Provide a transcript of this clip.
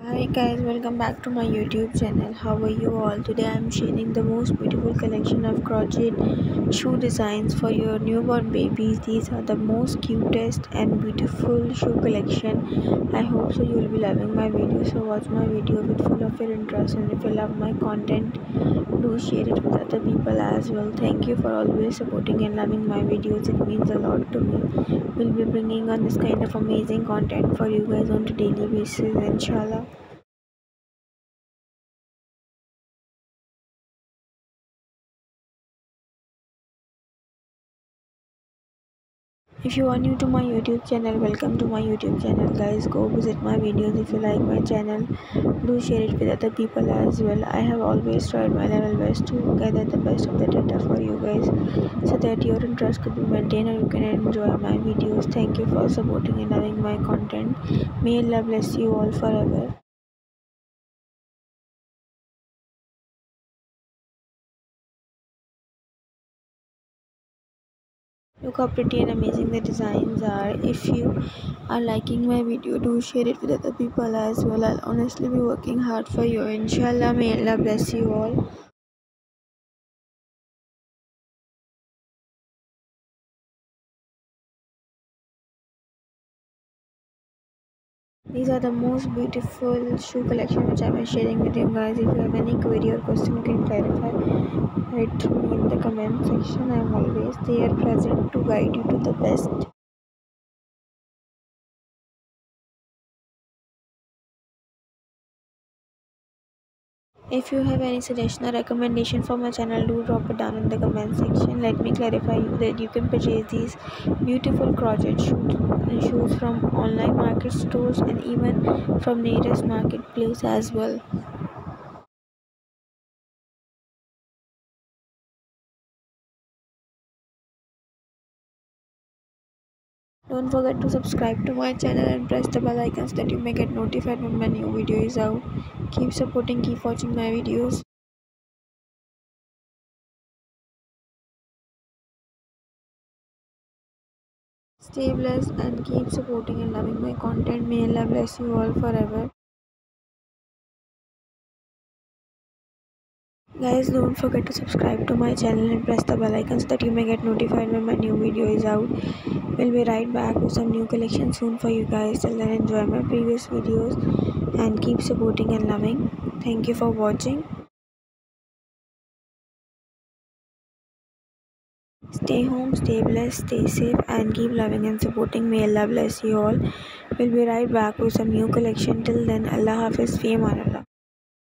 Hi guys, welcome back to my YouTube channel. How are you all? Today I am sharing the most beautiful collection of crochet shoe designs for your newborn babies. These are the most cutest and beautiful shoe collection. I hope so you will be loving my video. So watch my video with full of your interest, and if you love my content, do share it with other people as well. Thank you for always supporting and loving my videos. It means a lot to me. We'll be bringing on this kind of amazing content for you guys on a daily basis, inshallah. If you are new to my YouTube channel, welcome to my YouTube channel guys. Go visit my videos. If you like my channel, do share it with other people as well. I have always tried my level best to gather the best of the data for you guys, so that your interest could be maintained and you can enjoy my videos. Thank you for supporting and loving my content. May Allah bless you all forever. Look how pretty and amazing the designs are. If you are liking my video, do share it with other people as well. I'll honestly be working hard for you, inshallah. May Allah bless you all. These are the most beautiful shoe collection which I am sharing with you guys. If you have any query or question, you can clarify right to me in the comment section. I am always there present to guide you to the best. If you have any suggestion or recommendation for my channel, do drop it down in the comment section. Let me clarify you that you can purchase these beautiful crochet shoes from online market stores and even from nearest marketplace as well. Don't forget to subscribe to my channel and press the bell icon so that you may get notified when my new video is out. Keep supporting, keep watching my videos. Stay blessed and keep supporting and loving my content. May Allah bless you all forever. Guys, don't forget to subscribe to my channel and press the bell icon so that you may get notified when my new video is out. We'll be right back with some new collection soon for you guys. Till then, enjoy my previous videos and keep supporting and loving. Thank you for watching. Stay home, stay blessed, stay safe, and keep loving and supporting. May Allah bless you all. We'll be right back with some new collection. Till then, Allah Hafiz, fi aman Allah.